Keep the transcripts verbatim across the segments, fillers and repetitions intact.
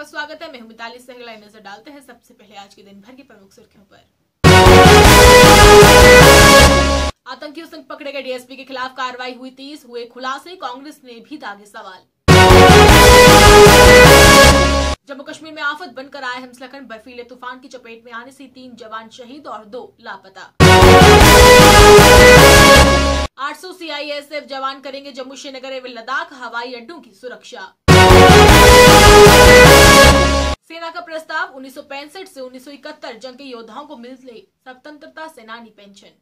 स्वागत है। मैं हूं मिताली सहगल। नजर डालते हैं सबसे पहले आज के दिन भर की प्रमुख सुर्खियों पर। आतंकियों संग पकड़े गए डीएसपी के खिलाफ कार्रवाई हुई तेज, हुए खुलासे, कांग्रेस ने भी दागे सवाल। जम्मू कश्मीर में आफत बनकर आए हिमस्खलन, बर्फीले तूफान की चपेट में आने से तीन जवान शहीद और दो लापता। आठ सौ सीआईएसएफ जवान करेंगे जम्मू श्रीनगर एवं लद्दाख हवाई अड्डों की सुरक्षा। सेना का प्रस्ताव, उन्नीस सौ पैंसठ से उन्नीस सौ इकहत्तर जंग के योद्धाओं को मिले स्वतंत्रता सेनानी पेंशन।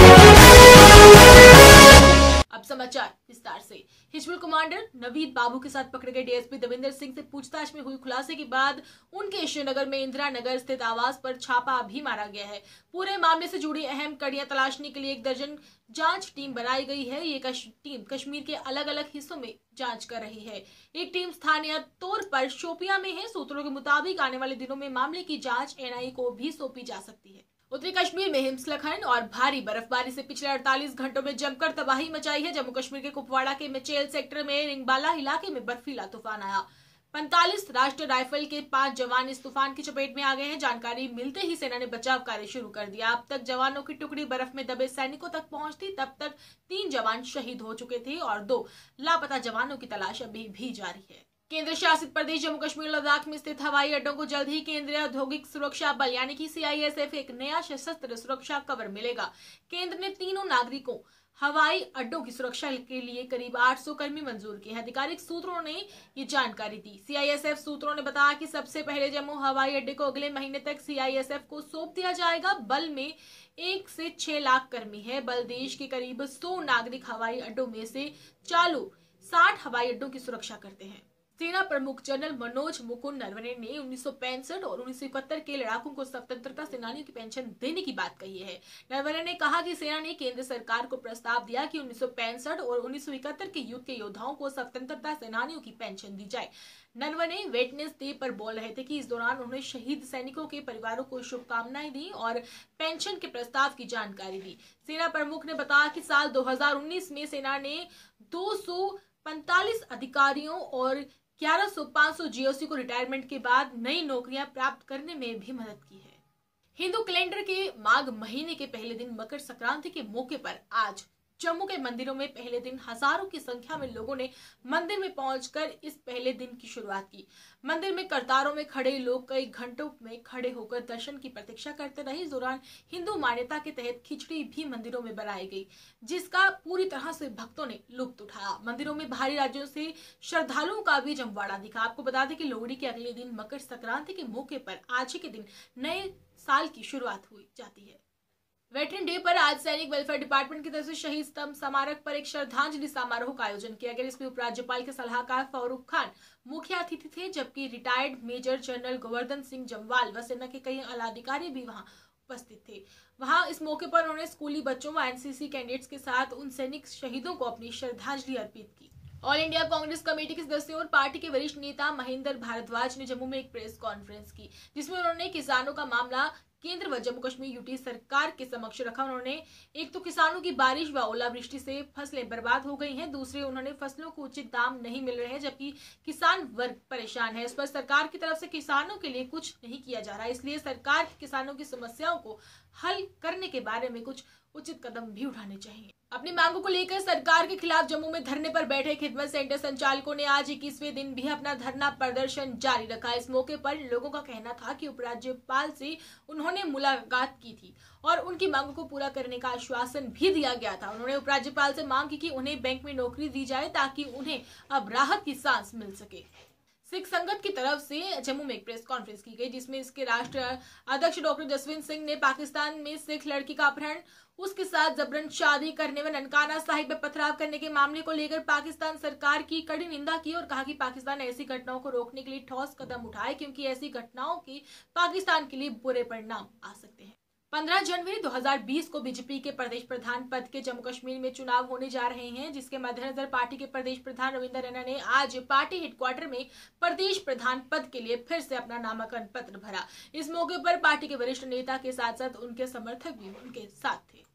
अब समाचार विस्तार से। हिजबुल कमांडर नवीद बाबू के साथ पकड़े गए डीएसपी देविंदर सिंह से पूछताछ में हुई खुलासे के बाद उनके श्रीनगर में इंदिरा नगर स्थित आवास पर छापा भी मारा गया है। पूरे मामले से जुड़ी अहम कड़ियां तलाशने के लिए एक दर्जन जांच टीम बनाई गई है। ये कश, टीम कश्मीर के अलग अलग हिस्सों में जांच कर रही है। एक टीम स्थानीय तौर पर शोपियां में है। सूत्रों के मुताबिक आने वाले दिनों में मामले की जांच एनआईए को भी सौंपी जा सकती है। उत्तरी कश्मीर में हिमस्खलन और भारी बर्फबारी से पिछले अड़तालीस घंटों में जमकर तबाही मचाई है। जम्मू कश्मीर के कुपवाड़ा के मचेल सेक्टर में रिंगबाला इलाके में बर्फीला तूफान आया। पैंतालीस राष्ट्रीय राइफल के पांच जवान इस तूफान की चपेट में आ गए हैं। जानकारी मिलते ही सेना ने बचाव कार्य शुरू कर दिया। अब तक जवानों की टुकड़ी बर्फ में दबे सैनिकों तक पहुंचती, तब तक तीन जवान शहीद हो चुके थे और दो लापता जवानों की तलाश अभी भी जारी है। केंद्र शासित प्रदेश जम्मू कश्मीर लद्दाख में स्थित हवाई अड्डों को जल्द ही केंद्रीय औद्योगिक सुरक्षा बल यानी कि सीआईएसएफ एक नया सशस्त्र सुरक्षा कवर मिलेगा। केंद्र ने तीनों नागरिकों हवाई अड्डों की सुरक्षा के लिए करीब आठ सौ कर्मी मंजूर किए हैं। आधिकारिक सूत्रों ने ये जानकारी दी। सीआईएसएफ सूत्रों ने बताया कि सबसे पहले जम्मू हवाई अड्डे को अगले महीने तक सीआईएसएफ को सौंप दिया जाएगा। बल में एक से छह लाख कर्मी है। बल देश के करीब सौ नागरिक हवाई अड्डों में से चालू साठ हवाई अड्डों की सुरक्षा करते हैं। सेना प्रमुख जनरल मनोज मुकुंद नरवणे ने उन्नीस सौ पैंसठ और उन्नीस सौ इकहत्तर के लड़ाकों को स्वतंत्रता सेनानियों की पेंशन देने की बात कही है। नरवणे ने कहा कि सेना ने केंद्र सरकार को प्रस्ताव दिया कि उन्नीस सौ पैंसठ और उन्नीस सौ इकहत्तर के युद्ध के योद्धाओं को स्वतंत्रता सेनानियों की पेंशन दी जाए। नरवणे वेटनेसडे पर बोल रहे थे कि इस दौरान उन्होंने शहीद सैनिकों के परिवारों को शुभकामनाएं दी और पेंशन के प्रस्ताव की जानकारी दी। सेना प्रमुख ने बताया कि साल दो हजार उन्नीस में सेना ने दो सौ पैंतालीस अधिकारियों और ग्यारह सौ पाँच सौ जीओसी को रिटायरमेंट के बाद नई नौकरियां प्राप्त करने में भी मदद की है। हिंदू कैलेंडर के माघ महीने के पहले दिन मकर संक्रांति के मौके पर आज जम्मू के मंदिरों में पहले दिन हजारों की संख्या में लोगों ने मंदिर में पहुंचकर इस पहले दिन की शुरुआत की। मंदिर में कतारों में खड़े लोग कई घंटों में खड़े होकर दर्शन की प्रतीक्षा करते रहे। इस दौरान हिंदू मान्यता के तहत खिचड़ी भी मंदिरों में बनाई गई, जिसका पूरी तरह से भक्तों ने लुत्फ उठाया। मंदिरों में बाहरी राज्यों से श्रद्धालुओं का भी जमवाड़ा दिखा। आपको बता दें कि लोहड़ी के अगले दिन मकर संक्रांति के मौके पर आज ही के दिन नए साल की शुरुआत हुई जाती है। वेटरन डे पर आज सैनिक वेलफेयर डिपार्टमेंट की तरफ से शहीद स्तंभ स्मारक पर एक श्रद्धांजलि समारोह का आयोजन किया गया। इसमें उपराज्यपाल के सलाहकार फारूक खान मुख्य अतिथि थे, जबकि retired major general Govardhan Singh Jamwal व सेना के कई आला अधिकारी भी वहां उपस्थित थे। वहां इस मौके पर उन्होंने स्कूली बच्चों व एनसीसी कैडेट्स के साथ उन सैनिक शहीदों को अपनी श्रद्धांजलि अर्पित की। ऑल इंडिया कांग्रेस कमेटी के सदस्यों और पार्टी के वरिष्ठ नेता महेंद्र भारद्वाज ने जम्मू में एक प्रेस कॉन्फ्रेंस की, जिसमें उन्होंने किसानों का मामला केंद्र व जम्मू कश्मीर यूटी सरकार के समक्ष रखा। उन्होंने एक तो किसानों की बारिश व ओलावृष्टि से फसलें बर्बाद हो गई हैं, दूसरे उन्होंने फसलों को उचित दाम नहीं मिल रहे हैं, जबकि किसान वर्ग परेशान है। इस पर सरकार की तरफ से किसानों के लिए कुछ नहीं किया जा रहा, इसलिए सरकार की किसानों की समस्याओं को हल करने के बारे में कुछ उचित कदम भी उठाने चाहिए। अपनी मांगों को लेकर सरकार के खिलाफ जम्मू में धरने पर बैठे खिदमत सेंटर संचालकों ने आज इक्कीसवें दिन भी अपना धरना प्रदर्शन जारी रखा। इस मौके पर लोगों का कहना था कि उपराज्यपाल से उन्होंने मुलाकात की थी और उनकी मांगों को पूरा करने का आश्वासन भी दिया गया था। उन्होंने उपराज्यपाल से मांग की कि उन्हें बैंक में नौकरी दी जाए ताकि उन्हें अब राहत की सांस मिल सके। सिख संगत की तरफ से जम्मू में एक प्रेस कॉन्फ्रेंस की गई, जिसमें इसके राष्ट्रीय अध्यक्ष डॉक्टर जसविंत सिंह ने पाकिस्तान में सिख लड़की का अपहरण, उसके साथ जबरन शादी करने व ननकाना साहिब में पथराव करने के मामले को लेकर पाकिस्तान सरकार की कड़ी निंदा की और कहा कि पाकिस्तान ऐसी घटनाओं को रोकने के लिए ठोस कदम उठाए, क्योंकि ऐसी घटनाओं के पाकिस्तान के लिए बुरे परिणाम आ सकते हैं। पंद्रह जनवरी दो हज़ार बीस को बीजेपी के प्रदेश प्रधान पद के जम्मू कश्मीर में चुनाव होने जा रहे हैं, जिसके मद्देनजर पार्टी के प्रदेश प्रधान रविंद्र रैना ने आज पार्टी हेडक्वार्टर में प्रदेश प्रधान पद के लिए फिर से अपना नामांकन पत्र भरा। इस मौके पर पार्टी के वरिष्ठ नेता के साथ साथ उनके समर्थक भी उनके साथ थे।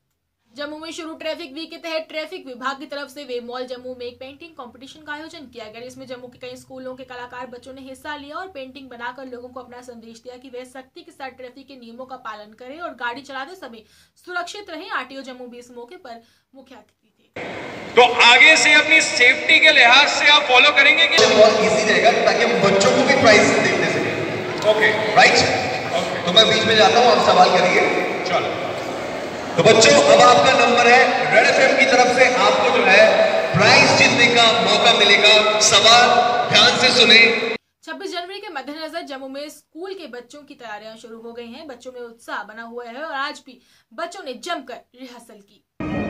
जम्मू में शुरू ट्रैफिक वीक के तहत ट्रैफिक विभाग की तरफ से वेब मॉल जम्मू में एक पेंटिंग कंपटीशन का आयोजन किया गया, जिसमें जम्मू के कई स्कूलों के कलाकार बच्चों ने हिस्सा लिया और पेंटिंग बनाकर लोगों को अपना संदेश दिया कि वे सख्ती के साथ ट्रैफिक के नियमों का पालन करें और गाड़ी चलाते समय सुरक्षित रहें। आरटीओ जम्मू भी इस मौके पर मुख्य अतिथि थे। तो आगे से अपनी सेफ्टी के लिहाज से आप फॉलो करेंगे कि बहुत इजी रहेगा ताकि हम बच्चों को भी प्राइस देते सकें। ओके राइट, तो मैं बीच में जाता हूँ, आप सवाल करिए। चलो तो बच्चों, अब आपका नंबर है। रेड एफएम की तरफ से आपको जो है प्राइज जीतने का मौका मिलेगा। सवाल ध्यान से सुने। छब्बीस जनवरी के मद्देनजर जम्मू में स्कूल के बच्चों की तैयारियां शुरू हो गई हैं। बच्चों में उत्साह बना हुआ है और आज भी बच्चों ने जमकर रिहर्सल की।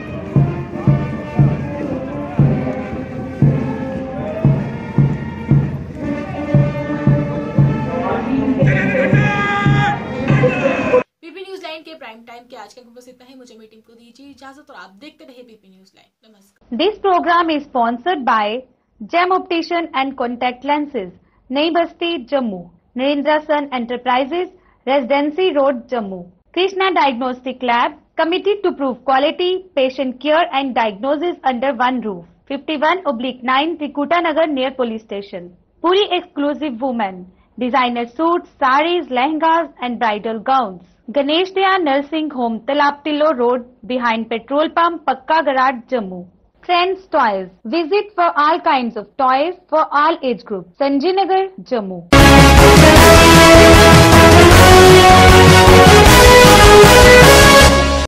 पीपी न्यूज लाइन के प्राइम टाइम के आज का बस इतना ही। मुझे मीटिंग को दीजिए इजाजत और आप देखते रहिए पीपी न्यूज लाइन। नमस्कार। This programme is sponsored by gem optician and contact lenses, Nai Basti Jammu, Narendra son enterprises, residency road Jammu, Krishna diagnostic lab, committed to prove quality, patient care and diagnosis under one roof. fifty-one oblique nine Trikuta Nagar near police station. Puri exclusive women. Designer suits, saris, lehengas and bridal gowns. Ganesh Daya Nursing Home, Talab Tillo Road, behind petrol pump, Pakka Garage, Jammu. Friends Toys. Visit for all kinds of toys for all age groups. Sanjay Nagar, Jammu.